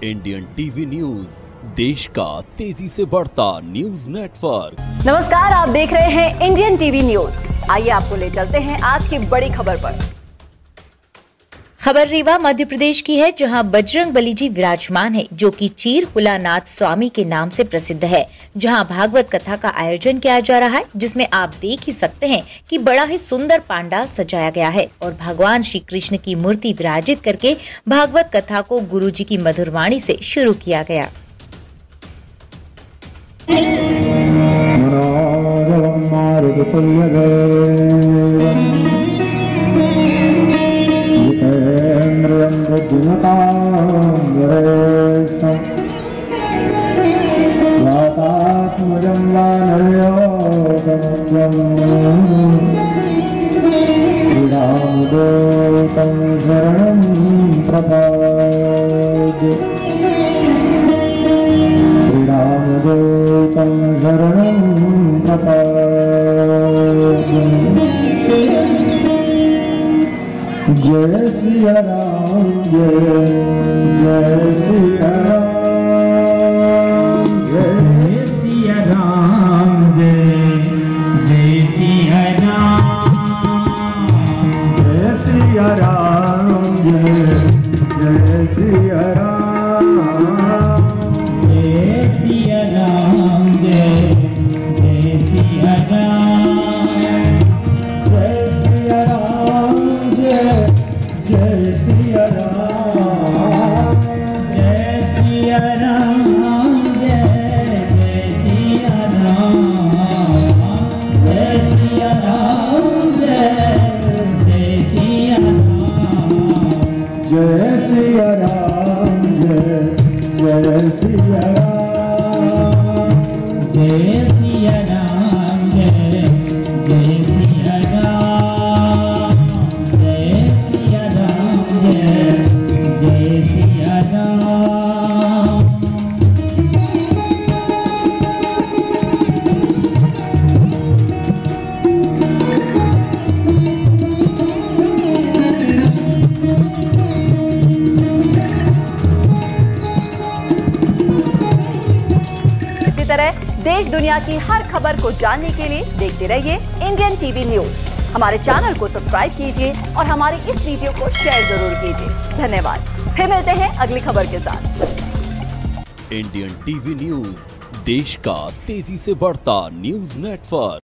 Indian TV news, देश का तेजी से बढ़ता न्यूज नेटवर्क। नमस्कार, आप देख रहे हैं इंडियन टीवी न्यूज। आइए आपको ले चलते हैं आज की बड़ी खबर पर। खबर रीवा मध्य प्रदेश की है, जहां बजरंग बली जी विराजमान है, जो कि चीर हुलानाथ स्वामी के नाम से प्रसिद्ध है। जहां भागवत कथा का आयोजन किया जा रहा है, जिसमें आप देख ही सकते हैं कि बड़ा ही सुंदर पांडाल सजाया गया है और भगवान श्री कृष्ण की मूर्ति विराजित करके भागवत कथा को गुरु जी की मधुर वाणी से शुरू किया गया। जय सिया राम, जय सिया राम, जय सिया राम, जय सिया राम, जय सिया राम, जय सिया राम, जय सिया राम, जय सिया राम, जय सिया राम, जय सिया राम, जय सिया राम, जय सिया राम, जय सिया राम, जय सिया राम, जय सिया राम, जय सिया राम, जय सिया राम। देश दुनिया की हर खबर को जानने के लिए देखते रहिए इंडियन टीवी न्यूज। हमारे चैनल को सब्सक्राइब कीजिए और हमारे इस वीडियो को शेयर जरूर कीजिए। धन्यवाद। फिर मिलते हैं अगली खबर के साथ। इंडियन टीवी न्यूज, देश का तेजी से बढ़ता न्यूज नेटवर्क।